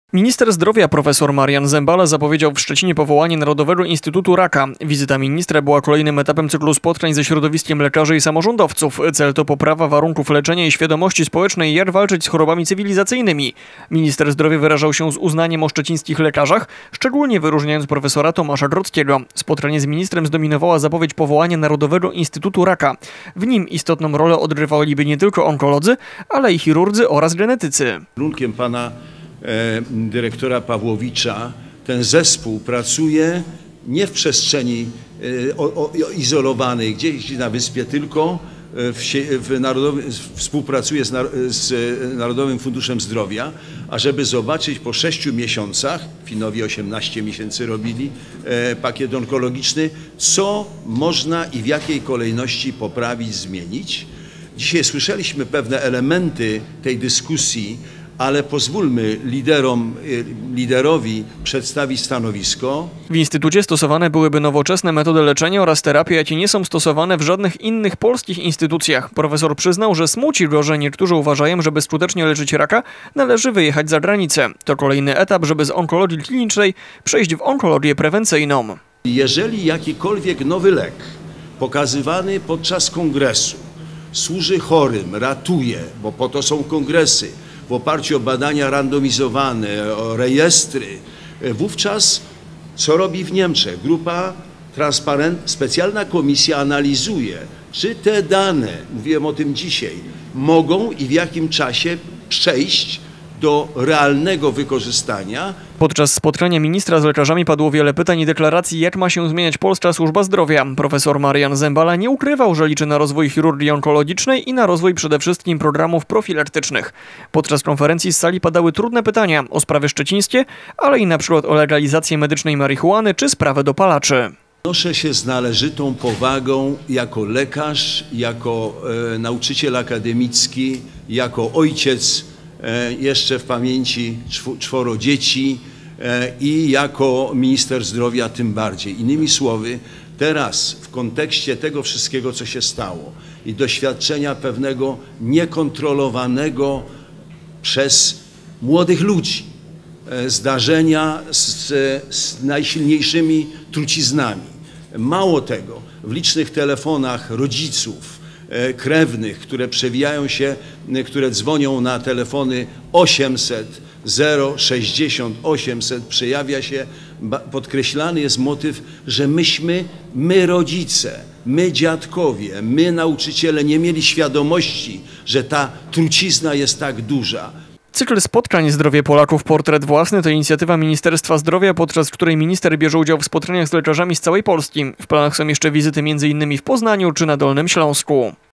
Minister zdrowia profesor Marian Zembala zapowiedział w Szczecinie powołanie Narodowego Instytutu Raka. Wizyta ministra była kolejnym etapem cyklu spotkań ze środowiskiem lekarzy i samorządowców. Cel to poprawa warunków leczenia i świadomości społecznej, jak walczyć z chorobami cywilizacyjnymi. Minister zdrowia wyrażał się z uznaniem o szczecińskich lekarzach, szczególnie wyróżniając profesora Tomasza Grodzkiego. Spotkanie z ministrem zdominowała zapowiedź powołania Narodowego Instytutu Raka. W nim istotną rolę odgrywaliby nie tylko onkolodzy, ale i chirurdzy oraz genetycy. Kierunkiem pana dyrektora Pawłowicza ten zespół pracuje nie w przestrzeni izolowanej, gdzieś na wyspie, tylko współpracuje z Narodowym Funduszem Zdrowia, ażeby zobaczyć po 6 miesiącach, Finowie 18 miesięcy robili pakiet onkologiczny, co można i w jakiej kolejności poprawić, zmienić. Dzisiaj słyszeliśmy pewne elementy tej dyskusji, ale pozwólmy liderowi przedstawić stanowisko. W instytucie stosowane byłyby nowoczesne metody leczenia oraz terapie, jakie nie są stosowane w żadnych innych polskich instytucjach. Profesor przyznał, że smuci go, że niektórzy uważają, żeby skutecznie leczyć raka, należy wyjechać za granicę. To kolejny etap, żeby z onkologii klinicznej przejść w onkologię prewencyjną. Jeżeli jakikolwiek nowy lek pokazywany podczas kongresu służy chorym, ratuje, bo po to są kongresy, w oparciu o badania randomizowane, o rejestry, wówczas co robi w Niemczech? Grupa specjalna komisja analizuje, czy te dane, mówiłem o tym dzisiaj, mogą i w jakim czasie przejść do realnego wykorzystania. Podczas spotkania ministra z lekarzami padło wiele pytań i deklaracji, jak ma się zmieniać polska służba zdrowia. Profesor Marian Zembala nie ukrywał, że liczy na rozwój chirurgii onkologicznej i na rozwój przede wszystkim programów profilaktycznych. Podczas konferencji z sali padały trudne pytania o sprawy szczecińskie, ale i na przykład o legalizację medycznej marihuany czy sprawę dopalaczy. Odnoszę się z należytą powagą jako lekarz, jako nauczyciel akademicki, jako ojciec jeszcze w pamięci 4 dzieci i jako minister zdrowia tym bardziej. Innymi słowy, teraz w kontekście tego wszystkiego, co się stało i doświadczenia pewnego niekontrolowanego przez młodych ludzi zdarzenia z najsilniejszymi truciznami. Mało tego, w licznych telefonach rodziców, krewnych, które przewijają się, które dzwonią na telefony 800 060 800, przejawia się, podkreślany jest motyw, że my rodzice, my dziadkowie, my nauczyciele nie mieli świadomości, że ta trucizna jest tak duża. Cykl spotkań Zdrowie Polaków Portret Własny to inicjatywa Ministerstwa Zdrowia, podczas której minister bierze udział w spotkaniach z lekarzami z całej Polski. W planach są jeszcze wizyty m.in. w Poznaniu czy na Dolnym Śląsku.